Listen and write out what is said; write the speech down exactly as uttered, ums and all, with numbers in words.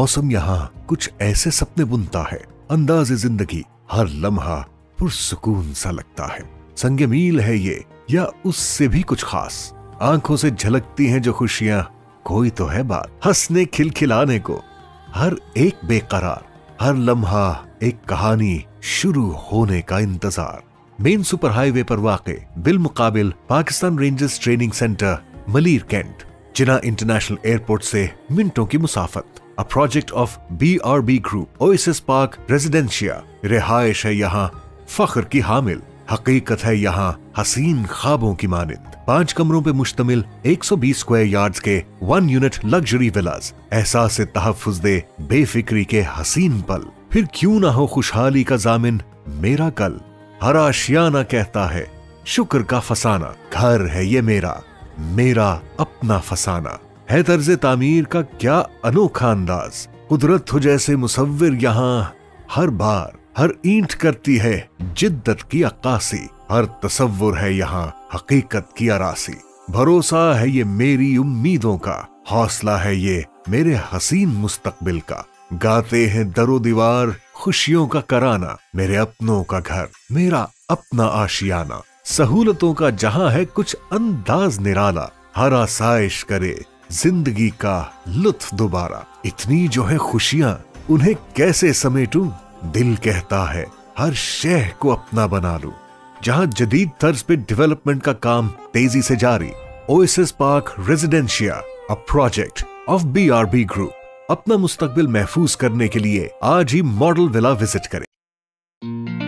मौसम यहाँ कुछ ऐसे सपने बुनता है, अंदाज़े जिंदगी हर लम्हा पुरसुकून सा लगता है। संगे मील है ये या उससे भी कुछ खास, आंखों से झलकती हैं जो खुशियां, कोई तो है बात हंसने खिलखिलाने को। हर एक बेकरार, हर लम्हा एक कहानी शुरू होने का इंतजार। मेन सुपर हाईवे पर वाक़े बिलमुकाबिल Pakistan rangers training centre Malir cantt, Jinnah international airport से मिनटों की मुसाफत। A project of B R B group oasis park residencia. रिहाइश है यहाँ फख्र की हामिल, हकीकत है यहाँ हसीन ख्वाबों की मानिंद। पांच कमरों पे मुश्तमिल एक सौ बीस स्क्वायर यार्ड्स के वन यूनिट लग्जरी विलास, एहसास से तहफ्फुज़ दे बेफिक्री के हसीन पल। फिर क्यों ना हो खुशहाली का जामिन मेरा कल। हर आशियाना कहता है शुक्र का फसाना, घर है ये मेरा, मेरा अपना फसाना। है तर्ज तामीर का क्या अनोखा अंदाज, कुदरत हो जैसे मुसव्विर यहाँ हर बार। हर ईंट करती है जिद्दत की अक्कासी, हर तसव्वुर है यहाँ हकीकत की अरासी। भरोसा है ये मेरी उम्मीदों का, हौसला है ये मेरे हसीन मुस्तकबिल का। गाते हैं दरो दीवार खुशियों का कराना, मेरे अपनों का घर, मेरा अपना आशियाना। सहूलतों का जहां है कुछ अंदाज निराला, हर आसाइश करे जिंदगी का लुत्फ दोबारा। इतनी जो है खुशियां उन्हें कैसे समेटूं, दिल कहता है हर शय को अपना बना लूं। जहां जदीद तर्ज पे डेवलपमेंट का काम तेजी से जारी। Oasis park residencia, a project of B R B group. अपना मुस्तकबिल महफूज करने के लिए आज ही मॉडल विला विजिट करें।